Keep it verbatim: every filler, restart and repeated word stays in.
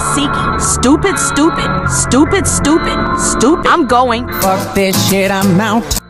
seeking. Stupid, stupid, stupid, stupid, stupid. I'm going. Fuck this shit, I'm out.